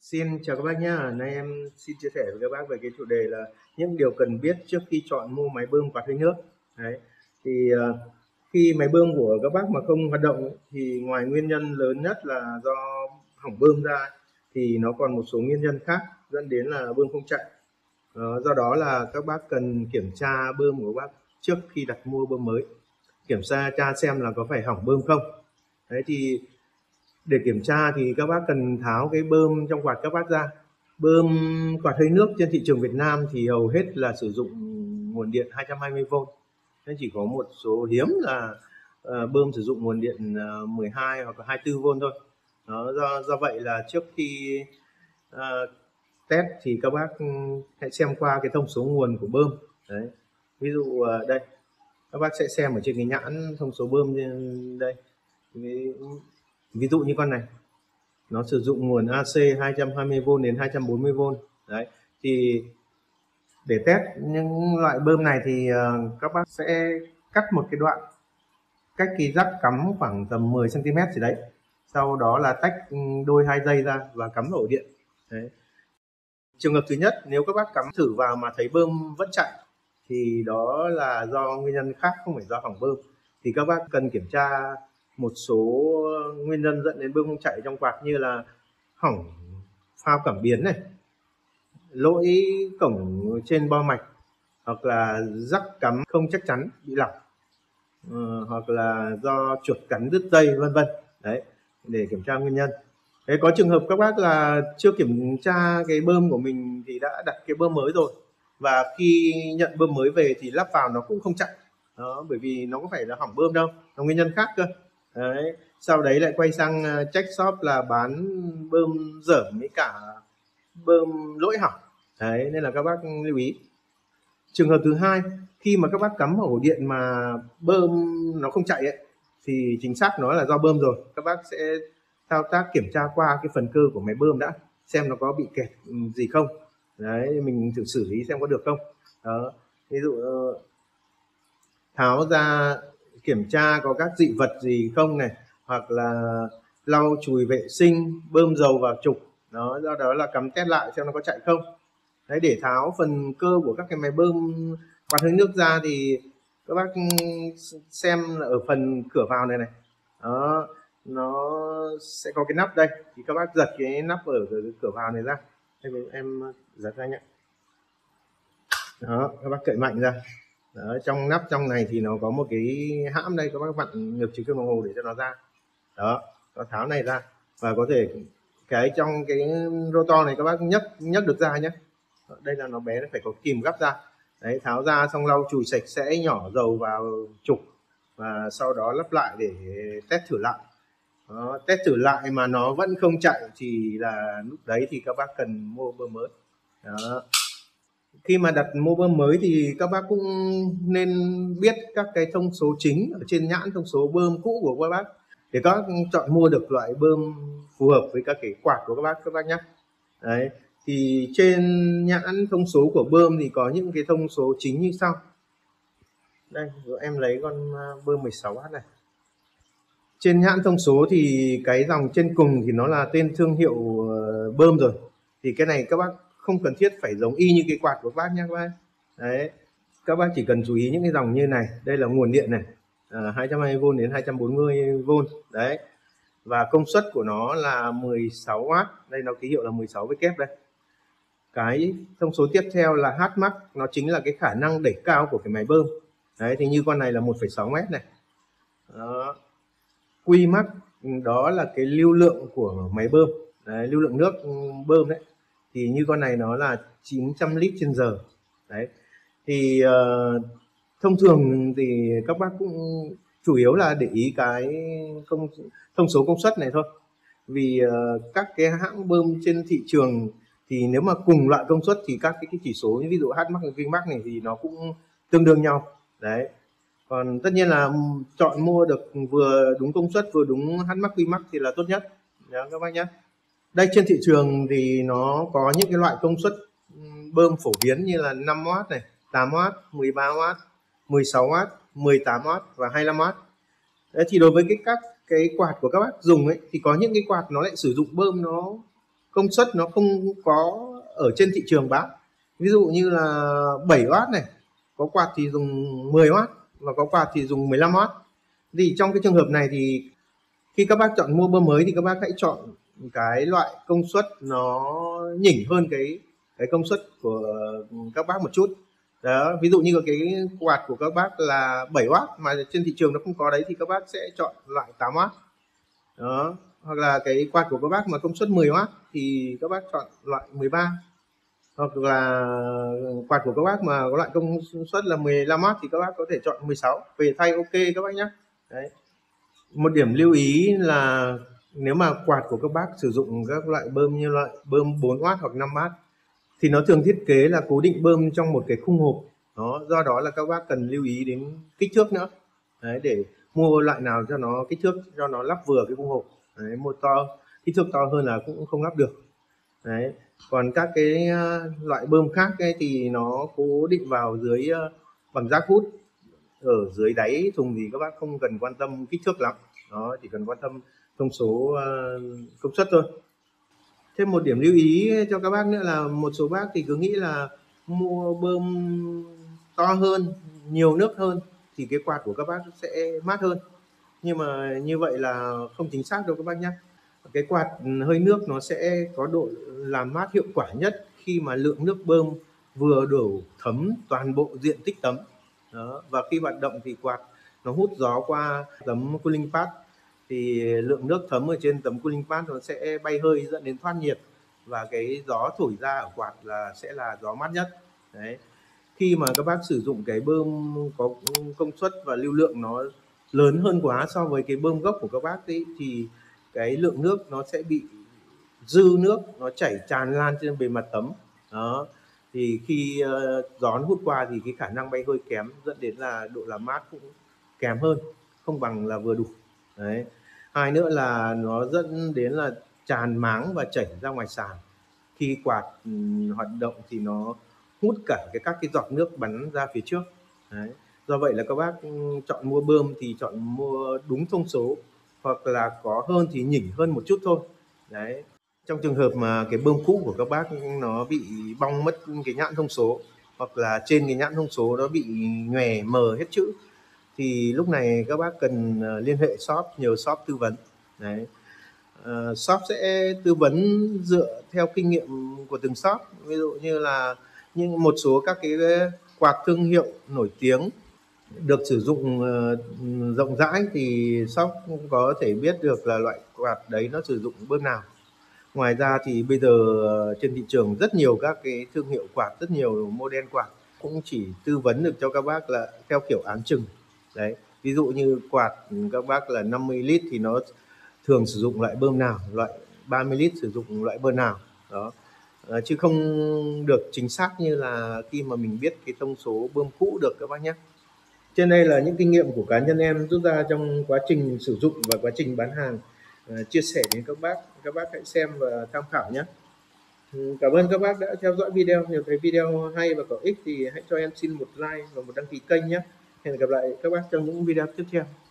Xin chào các bác nhé. Nay em xin chia sẻ với các bác về cái chủ đề là những điều cần biết trước khi chọn mua máy bơm quạt hơi nước. Đấy. Thì khi máy bơm của các bác mà không hoạt động thì ngoài nguyên nhân lớn nhất là do hỏng bơm ra thì nó còn một số nguyên nhân khác dẫn đến là bơm không chạy. Do đó là các bác cần kiểm tra bơm của các bác trước khi đặt mua bơm mới. Kiểm tra xem là có phải hỏng bơm không. Đấy thì để kiểm tra thì các bác cần tháo cái bơm trong quạt các bác ra. Bơm quạt hơi nước trên thị trường Việt Nam thì hầu hết là sử dụng nguồn điện 220V, nên chỉ có một số hiếm là bơm sử dụng nguồn điện 12 hoặc là 24V thôi. Do vậy là trước khi test thì các bác hãy xem qua cái thông số nguồn của bơm. Đấy. Ví dụ đây các bác sẽ xem ở trên cái nhãn thông số bơm đây. Ví dụ như con này nó sử dụng nguồn AC 220V đến 240V. Đấy thì để test những loại bơm này thì các bác sẽ cắt một cái đoạn cách cái rắc cắm khoảng tầm 10cm gì đấy, sau đó là tách đôi 2 dây ra và cắm vào ổ điện. Đấy. Trường hợp thứ nhất, nếu các bác cắm thử vào mà thấy bơm vẫn chạy thì đó là do nguyên nhân khác, không phải do hỏng bơm. Thì các bác cần kiểm tra một số nguyên nhân dẫn đến bơm không chạy trong quạt, như là hỏng phao cảm biến này, lỗi cổng trên bo mạch, hoặc là rắc cắm không chắc chắn bị lỏng, hoặc là do chuột cắn đứt dây, vân vân. Đấy, để kiểm tra nguyên nhân. Đấy, có trường hợp các bác là chưa kiểm tra cái bơm của mình thì đã đặt cái bơm mới rồi, và khi nhận bơm mới về thì lắp vào nó cũng không chạy. Đó, bởi vì nó có phải là hỏng bơm đâu, nó nguyên nhân khác cơ. Đấy, sau đấy lại quay sang check shop là bán bơm dởm với cả bơm lỗi hỏng. Đấy, nên là các bác lưu ý. Trường hợp thứ hai, khi mà các bác cắm vào ổ điện mà bơm nó không chạy ấy, thì chính xác nó là do bơm rồi. Các bác sẽ thao tác kiểm tra qua cái phần cơ của máy bơm đã, xem nó có bị kẹt gì không. Đấy, mình thử xử lý xem có được không. Đó, ví dụ tháo ra kiểm tra có các dị vật gì không này, hoặc là lau chùi vệ sinh, bơm dầu vào trục. Đó, do đó là cắm test lại xem nó có chạy không. Đấy, để tháo phần cơ của các cái máy bơm quạt hơi nước ra thì các bác xem ở phần cửa vào này này. Đó, nó sẽ có cái nắp đây, thì các bác giật cái nắp ở cửa vào này ra. Đây, em giật ra nhé. Đó, các bác cậy mạnh ra. Đó, trong nắp trong này thì nó có một cái hãm đây, các bác vặn ngược chiều kim đồng hồ để cho nó ra. Đó, có tháo này ra, và có thể cái trong cái rotor này các bác nhấc được ra nhé. Đây là nó bé, nó phải có kìm gắp ra. Đấy, tháo ra xong lau chùi sạch sẽ, nhỏ dầu vào trục, và sau đó lắp lại để test thử lại. Đó, test thử lại mà nó vẫn không chạy thì là lúc đấy thì các bác cần mua bơm mới. Đó. Khi mà đặt mua bơm mới thì các bác cũng nên biết các cái thông số chính ở trên nhãn thông số bơm cũ của các bác, để các bác chọn mua được loại bơm phù hợp với các cái quạt của các bác nhé. Đấy, thì trên nhãn thông số của bơm thì có những cái thông số chính như sau. Đây, em lấy con bơm 16W này. Trên nhãn thông số thì cái dòng trên cùng thì nó là tên thương hiệu bơm rồi, thì cái này các bác không cần thiết phải giống y như cái quạt của các bác nhé các bác. Đấy, các bác chỉ cần chú ý những cái dòng như này. Đây là nguồn điện này, 220V đến 240V. Đấy, và công suất của nó là 16W. Đây nó ký hiệu là 16W đây. Cái thông số tiếp theo là Hmax, nó chính là cái khả năng đẩy cao của cái máy bơm. Đấy, thì như con này là 1,6m này. Đó. Qmax, đó là cái lưu lượng của máy bơm. Đấy, lưu lượng nước bơm đấy, thì như con này nó là 900 lít trên giờ. Đấy, thì thông thường thì các bác cũng chủ yếu là để ý cái thông số công suất này thôi, vì các cái hãng bơm trên thị trường thì nếu mà cùng loại công suất thì các cái chỉ số như ví dụ Hmax và Qmax này thì nó cũng tương đương nhau. Đấy, còn tất nhiên là chọn mua được vừa đúng công suất vừa đúng Hmax Qmax thì là tốt nhất. Đó, các bác nhé. Đây, trên thị trường thì nó có những cái loại công suất bơm phổ biến như là 5W này, 8W, 13W, 16W, 18W và 25W. Đấy, thì đối với các cái quạt của các bác dùng ấy thì có những cái quạt nó lại sử dụng bơm nó công suất nó không có ở trên thị trường bán. Ví dụ như là 7W này, có quạt thì dùng 10W và có quạt thì dùng 15W. Thì trong cái trường hợp này thì khi các bác chọn mua bơm mới thì các bác hãy chọn cái loại công suất nó nhỉnh hơn cái công suất của các bác một chút. Đó, ví dụ như cái quạt của các bác là 7W mà trên thị trường nó không có đấy thì các bác sẽ chọn loại 8W. Đó, hoặc là cái quạt của các bác mà công suất 10W thì các bác chọn loại 13, hoặc là quạt của các bác mà có loại công suất là 15W thì các bác có thể chọn 16 về thay ok các bác nhé. Đấy. Một điểm lưu ý là nếu mà quạt của các bác sử dụng các loại bơm như loại bơm 4W hoặc 5W thì nó thường thiết kế là cố định bơm trong một cái khung hộp. Đó, do đó là các bác cần lưu ý đến kích thước nữa. Đấy, để mua loại nào cho nó kích thước cho nó lắp vừa cái khung hộp. Đấy, mua to kích thước to hơn là cũng không lắp được. Đấy. Còn các cái loại bơm khác ấy thì nó cố định vào dưới bằng rác hút ở dưới đáy thùng thì các bác không cần quan tâm kích thước lắm. Đó, chỉ cần quan tâm thông số công suất thôi. Thêm một điểm lưu ý cho các bác nữa là một số bác thì cứ nghĩ là mua bơm to hơn, nhiều nước hơn thì cái quạt của các bác sẽ mát hơn. Nhưng mà như vậy là không chính xác đâu các bác nhé. Cái quạt hơi nước nó sẽ có độ làm mát hiệu quả nhất khi mà lượng nước bơm vừa đủ thấm toàn bộ diện tích tấm. Đó. Và khi hoạt động thì quạt nó hút gió qua tấm cooling pad thì lượng nước thấm ở trên tấm cooling pad nó sẽ bay hơi dẫn đến thoát nhiệt, và cái gió thổi ra ở quạt là sẽ là gió mát nhất. Đấy. Khi mà các bác sử dụng cái bơm có công suất và lưu lượng nó lớn hơn quá so với cái bơm gốc của các bác ấy, thì cái lượng nước nó sẽ bị dư nước, nó chảy tràn lan trên bề mặt tấm. Đó, thì khi gió hút qua thì cái khả năng bay hơi kém, dẫn đến là độ làm mát cũng kém hơn, không bằng là vừa đủ. Đấy. Hai nữa là nó dẫn đến là tràn máng và chảy ra ngoài sàn. Khi quạt hoạt động thì nó hút cả các cái giọt nước bắn ra phía trước. Đấy. Do vậy là các bác chọn mua bơm thì chọn mua đúng thông số, hoặc là có hơn thì nhỉnh hơn một chút thôi. Đấy. Trong trường hợp mà cái bơm cũ của các bác nó bị bong mất cái nhãn thông số, hoặc là trên cái nhãn thông số nó bị nhòe mờ hết chữ, thì lúc này các bác cần liên hệ shop, nhờ shop tư vấn. Đấy. Shop sẽ tư vấn dựa theo kinh nghiệm của từng shop. Ví dụ như là một số các cái quạt thương hiệu nổi tiếng được sử dụng rộng rãi thì shop cũng có thể biết được là loại quạt đấy nó sử dụng bơm nào. Ngoài ra thì bây giờ trên thị trường rất nhiều các cái thương hiệu quạt, rất nhiều model quạt, cũng chỉ tư vấn được cho các bác là theo kiểu áng chừng. Đấy, ví dụ như quạt các bác là 50 lít thì nó thường sử dụng loại bơm nào, loại 30 lít sử dụng loại bơm nào. Đó. Chứ không được chính xác như là khi mà mình biết cái thông số bơm cũ được các bác nhé. Trên đây là những kinh nghiệm của cá nhân em rút ra trong quá trình sử dụng và quá trình bán hàng, chia sẻ đến các bác hãy xem và tham khảo nhé. Cảm ơn các bác đã theo dõi video. Nếu thấy video hay và có ích thì hãy cho em xin một like và một đăng ký kênh nhé. Hẹn gặp lại các bác trong những video tiếp theo.